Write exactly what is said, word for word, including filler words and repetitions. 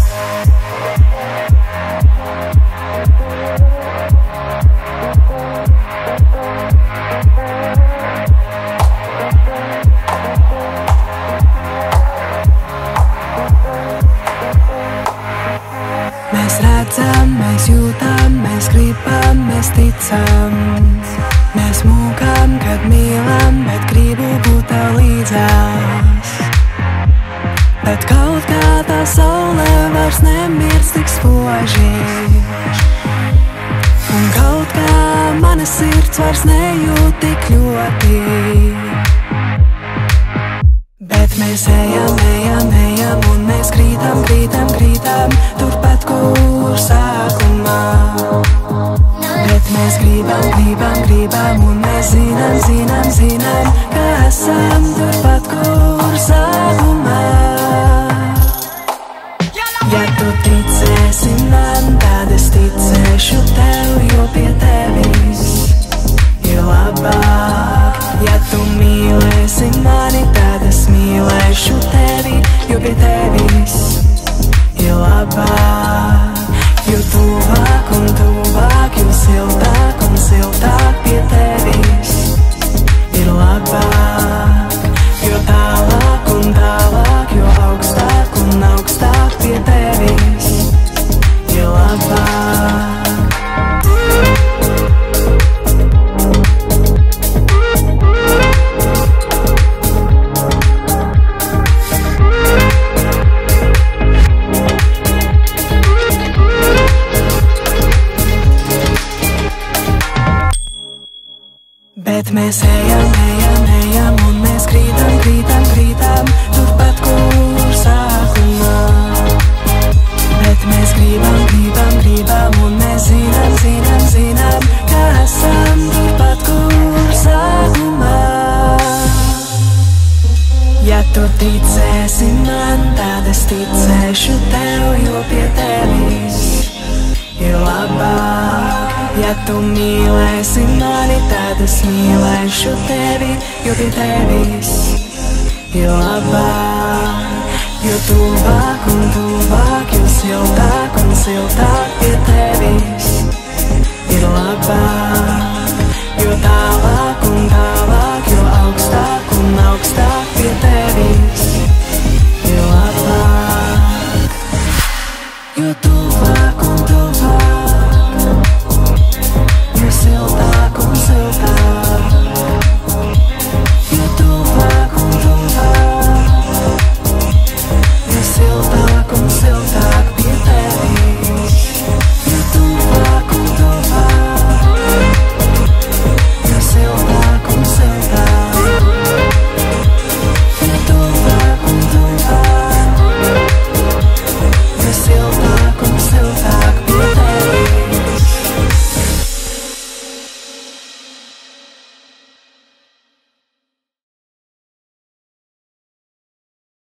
Mēs redzam, mēs jūtam, mēs gribam, mēs ticam. Mēs mūkam, kad mīlam, bet gribu būt tev līdzās. Bet kaut kā tā saule vairs nemirst tik spoži, un kaut kā mana sirds vairs nejūt tik ļoti. Bet mēs ejam, ejam, ejam, un mēs krītam, krītam, krītam turpat, kur sākumā. Bet mēs gribam, gribam, gribam, un mēs zinām, zinām, zinām, ka esam turpat, kur sākumā. Ja tu ticēsi man, tad es ticēšu tev, jo pie tevis ir labāk. Ja tu mīlēsi mani, tad es mīlēšu tevi, jo pie tevis ir labāk. Jo tuvāk un tuvāk, jo siltāk un siltāk pie tevis ir labāk. Jo tālāk un tālāk, jo augstāk un augstāk pie tevis ir labāk. Bet mēs ejam, ejam, ejam, un mēs krītam, krītam, krītam turpat, kur sākumā. Bet mēs gribam, gribam, gribam, un mēs zinām, zinām, zinām, ka esam turpat, kur sākumā. Ja tu ticēsi man, tad es ticēšu tev, jo pie tevis ir labāk. Ja tu mīlēsi mani, tad es mīlēšu tevi, jo pie tevis ir labāk. Jo tuvāk un tuvāk, jo siltāk un siltāk pie tevis ir labāk. Jo tālāk un tālāk, jo augstāk un augstāk pie tevis ir labāk. Jo tu